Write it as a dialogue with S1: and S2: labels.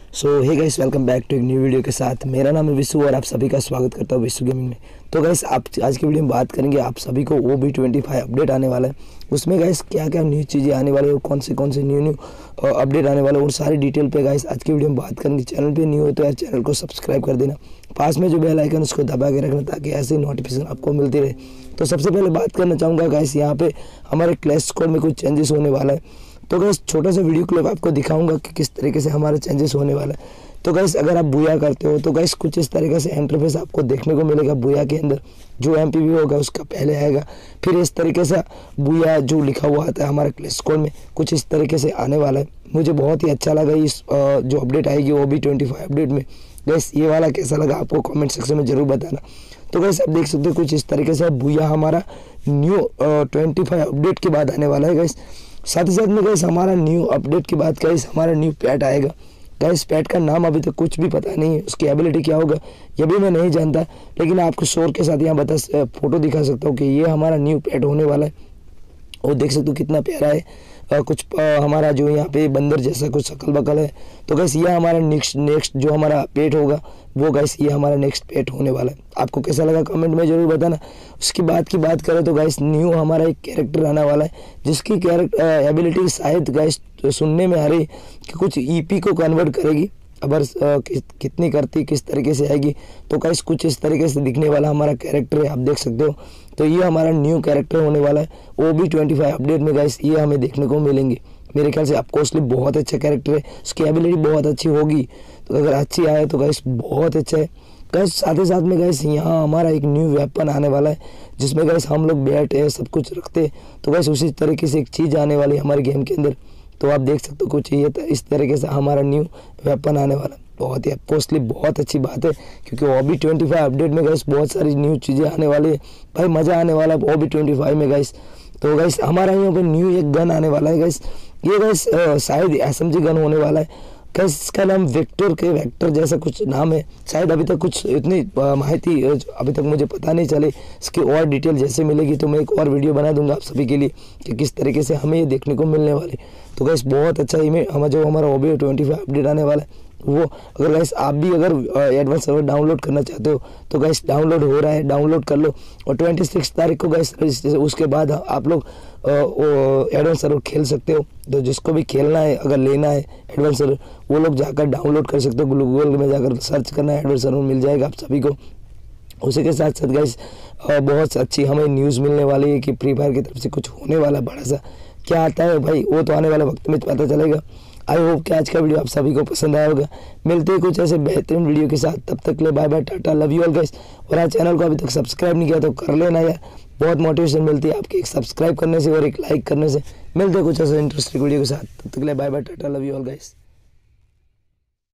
S1: So hey guys, welcome back to एक new video के साथ। मेरा नाम है विशु और आप सभी का स्वागत करता हूँ विशु गेमिंग में। तो गाइस, आप आज की वीडियो में बात करेंगे आप सभी को OB25 अपडेट आने वाला है। उसमें गाइस क्या क्या न्यू चीज़ें आने वाली है और कौन से न्यू अपडेट आने वाले और सारी डिटेल पे गाइस आज की वीडियो में बात करेंगे। चैनल पे न्यू हो तो यार चैनल को सब्सक्राइब कर देना, पास में जो बेल आइकन उसको दबा के रखना ताकि ऐसे नोटिफिकेशन आपको मिलती रहे। तो सबसे पहले बात करना चाहूँगा गाइस, यहाँ पे हमारे क्लैश स्क्वाड में कुछ चेंजेस होने वाला है। तो गाइस छोटा सा वीडियो क्लिप आपको दिखाऊंगा कि किस तरीके से हमारे चेंजेस होने वाला है। तो गाइस अगर आप बुया करते हो तो गाइस कुछ इस तरीके से इंटरफेस आपको देखने को मिलेगा। बुया के अंदर जो MPV होगा उसका पहले आएगा, फिर इस तरीके से बुया जो लिखा हुआ आता है हमारे क्लैश स्क्वाड में कुछ इस तरीके से आने वाला है। मुझे बहुत ही अच्छा लगा इस जो अपडेट आएगी OB25 अपडेट में। गाइस ये वाला कैसा लगा आपको कमेंट सेक्शन में जरूर बताना। तो गाइस आप देख सकते हो कुछ इस तरीके से बुया हमारा न्यू 25 अपडेट के बाद आने वाला है। गाइस साथ ही साथ में गाइस हमारा न्यू अपडेट की बात गाइस हमारा न्यू पैट आएगा। गाइस पैट का नाम अभी तक कुछ भी पता नहीं है, उसकी एबिलिटी क्या होगा ये भी मैं नहीं जानता, लेकिन आपको शोर के साथ यहाँ फोटो दिखा सकता हूँ कि ये हमारा न्यू पैट होने वाला है। और देख सकते हो कितना प्यारा है। कुछ हमारा जो यहाँ पे बंदर जैसा कुछ शकल बकल है। तो गैस ये हमारा नेक्स्ट जो हमारा पेट होगा वो गैस ये हमारा नेक्स्ट पेट होने वाला है। आपको कैसा लगा कमेंट में जरूर बताना। उसकी बात करें तो गैस न्यू हमारा एक कैरेक्टर आने वाला है जिसकी कैरेक्टर एबिलिटी शायद गैस सुनने में आ रही कि कुछ EP को कन्वर्ट करेगी। अगर कितनी करती किस तरीके से आएगी तो गाइस कुछ इस तरीके से दिखने वाला हमारा कैरेक्टर है, आप देख सकते हो। तो ये हमारा न्यू कैरेक्टर होने वाला है OB25 अपडेट में। गाइस ये हमें देखने को मिलेंगे। मेरे ख्याल से ऑफकोर्सली बहुत अच्छा कैरेक्टर है, उसकी एबिलिटी बहुत अच्छी होगी। तो अगर अच्छी आए तो गाइस बहुत अच्छा है। गाइस साथ ही साथ में गाइस यहाँ हमारा एक न्यू वेपन आने वाला है जिसमें गाइस हम लोग बैट है सब कुछ रखते। तो गाइस उसी तरीके से एक चीज़ आने वाली है हमारे गेम के अंदर। तो आप देख सकते हो कुछ ये इस तरीके से हमारा न्यू वेपन आने वाला। बहुत ही कॉस्टली बहुत अच्छी बात है क्योंकि OB25 अपडेट में गाइस बहुत सारी न्यू चीज़ें आने वाली है। भाई मज़ा आने वाला है OB25 में गाइस। तो गाइस हमारा यहाँ पे न्यू एक गन आने वाला है गाइस। ये गाइस शायद SMG गन होने वाला है। गाइस इसका नाम वेक्टर जैसा कुछ नाम है। शायद अभी तक कुछ इतनी माहिती अभी तक मुझे पता नहीं चले। इसकी और डिटेल जैसे मिलेगी तो मैं एक और वीडियो बना दूंगा आप सभी के लिए कि किस तरीके से हमें ये देखने को मिलने वाले। तो गाइस बहुत अच्छा जो हमारा OB25 अपडेट आने वाला है वो अगर गाइस आप भी अगर एडवांस सर्वर डाउनलोड करना चाहते हो तो गाइस डाउनलोड हो रहा है, डाउनलोड कर लो। और 26 तारीख को गाइस उसके बाद आप लोग एडवांस सर्वर खेल सकते हो। तो जिसको भी खेलना है अगर लेना है एडवांस सर्वर वो लोग जाकर डाउनलोड कर सकते हो। गूगल में जाकर सर्च करना है एडवांस सर्वर मिल जाएगा आप सभी को। उसी के साथ साथ गाइस बहुत अच्छी हमें न्यूज़ मिलने वाली है कि फ्री फायर की तरफ से कुछ होने वाला बड़ा सा। क्या आता है भाई वो तो आने वाला वक्त में पता चलेगा। आई होप कि आज का वीडियो आप सभी को पसंद आया होगा। मिलते हैं कुछ ऐसे बेहतरीन वीडियो के साथ, तब तक के लिए bye bye tata love you all guys. और आज चैनल को अभी तक सब्सक्राइब नहीं किया तो कर लेना यार, बहुत मोटिवेशन मिलती है आपके एक सब्सक्राइब करने से और एक लाइक करने से। मिलते हैं कुछ ऐसे इंटरेस्टिंग वीडियो के साथ, तब तक के लिए bye bye tata love you all guys.